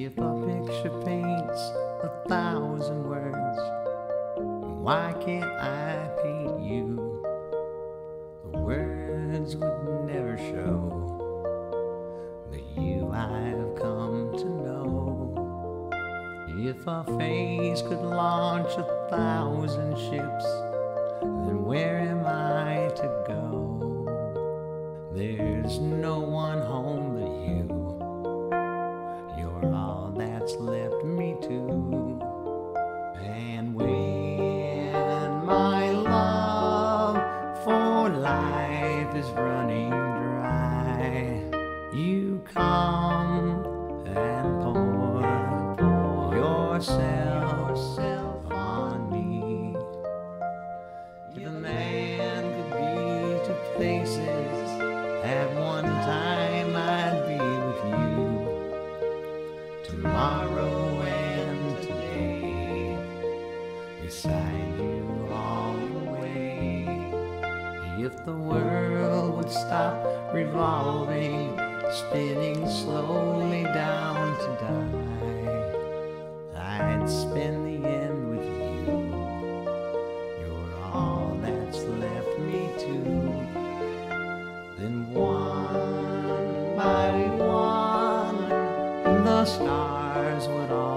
If a picture paints 1,000 words, why can't I paint you? The words would never show the you I've come to know. If a face could launch 1,000 ships, then where am I to go? There's no one home but you. You're all that's left me to. And when my love for life is running dry, you come and pour yourself on me. If a man could be two places at one time, I'd be with you tomorrow and today, beside you all the way. If the world would stop revolving, spinning slowly down to die, I'd spend the end with you. You're all that's left me to. Then one by one, the stars would all